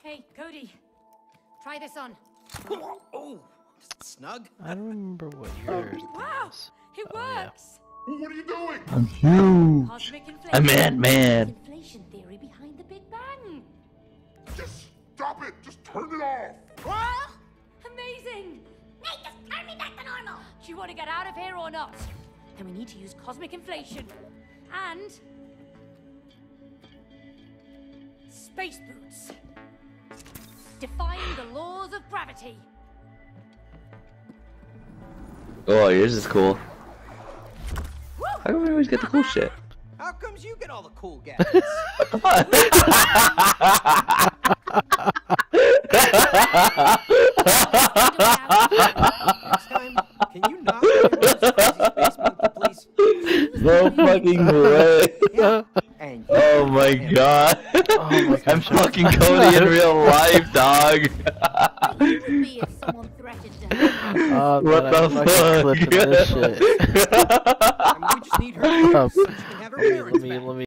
Hey, Cody. Try this on. Oh, is it snug? I don't remember what yours Wow! is. It Oh, yeah. works! What are you doing? I'm huge. Cosmic inflation. I'm Ant-Man. Inflation theory behind the Big Bang. Just stop it. Just turn it off. What? Amazing! Nate, just turn me back to normal! Do you want to get out of here or not? Then we need to use cosmic inflation. And... space boots. Defying the laws of gravity. Oh, yours is cool. Woo! How come we always get the cool shit? How comes you get all the cool gadgets? Next time, can you not go into this crazy space monkey, please? No fucking way. Yeah. And you Oh my god. Oh my I'm gosh. fucking Cody in real life, dog. Be if someone threatened to Oh, What man, the I'm fucking clipping this shit. I mean, we just need her Oh. so she can have her Let parents me, back. let me.